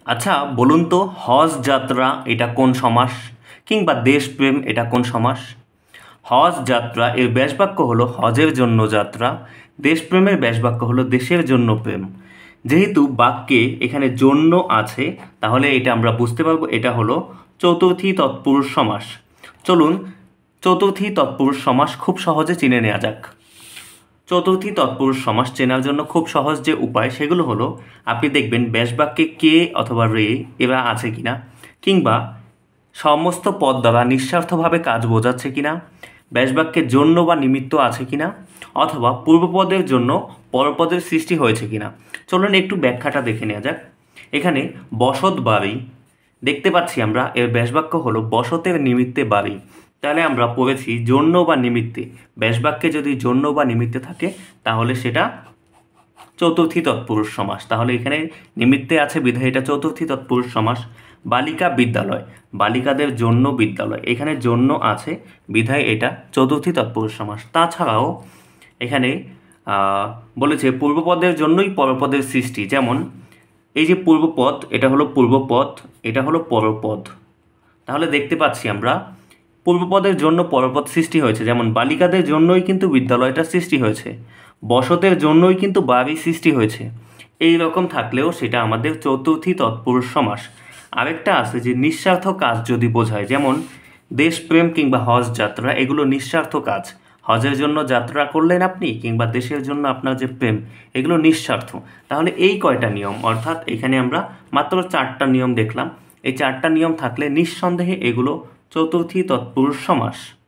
আচ্ছা বলুন তো, হজ যাত্রা এটা কোন সমাস? কিংবা দেশপ্রেম এটা কোন সমাস? হজ যাত্রা এর ব্যাসবাক্য হলো হজের জন্য যাত্রা, দেশপ্রেমের ব্যাসবাক্য হলো দেশের জন্য প্রেম। যেহেতু বাক্যে এখানে জন্য আছে, তাহলে এটা আমরা বুঝতে পারবো এটা হলো চতুর্থী তৎপুরুষ সমাস। চলুন চতুর্থী তৎপুরুষ সমাস খুব সহজে চিনে নেওয়া যাক। চতুর্থী তৎপুরুষ সমাস চেনার জন্য খুব সহজ যে উপায় সেগুলো হলো, আপনি দেখবেন ব্যাসবাক্যে কে অথবা রে এরা আছে কিনা, কিংবা সমস্ত পদ দ্বারা নিঃস্বার্থভাবে কাজ বোঝাচ্ছে কিনা, ব্যাসবাক্যের জন্য বা নিমিত্ত আছে কিনা, অথবা পূর্বপদের জন্য পরপদের সৃষ্টি হয়েছে কিনা। চলুন একটু ব্যাখ্যাটা দেখে নেওয়া যাক। এখানে বসত বাড়ি দেখতে পাচ্ছি আমরা, এর ব্যাসবাক্য হলো বসতের নিমিত্তে বাড়ি। তাহলে আমরা পড়েছি জন্য বা নিমিত্তে। ব্যাসবাক্যে যদি জন্য বা নিমিত্তে থাকে তাহলে সেটা চতুর্থী তৎপুরুষ সমাস। তাহলে এখানে নিমিত্তে আছে বিধায় এটা চতুর্থী তৎপুরুষ সমাস। বালিকা বিদ্যালয়, বালিকাদের জন্য বিদ্যালয়, এখানে জন্য আছে বিধায় এটা চতুর্থী তৎপুরুষ সমাস। তাছাড়াও এখানে বলেছে পূর্বপদের জন্যই পরপদের সৃষ্টি। যেমন এই যে পূর্বপদ, এটা হলো পূর্বপদ, এটা হলো পরপদ। তাহলে দেখতে পাচ্ছি আমরা পূর্বপদের জন্য পরপদ সৃষ্টি হয়েছে। যেমন বালিকাদের জন্যই কিন্তু বিদ্যালয়টা সৃষ্টি হয়েছে, বসতের জন্যই কিন্তু বাড়ি সৃষ্টি হয়েছে। এই রকম থাকলেও সেটা আমাদের চতুর্থী তৎপুরুষ সমাস। আরেকটা আছে যে নিঃস্বার্থ কাজ যদি বোঝায়, যেমন দেশপ্রেম কিংবা হজ যাত্রা, এগুলো নিঃস্বার্থ কাজ। হজের জন্য যাত্রা করলেন আপনি, কিংবা দেশের জন্য আপনার যে প্রেম, এগুলো নিঃস্বার্থ। তাহলে এই কয়টা নিয়ম, অর্থাৎ এখানে আমরা মাত্র 4টা নিয়ম দেখলাম। এই 4টা নিয়ম থাকলে নিঃসন্দেহে এগুলো চতুর্থী তৎপুরুষ সমাস।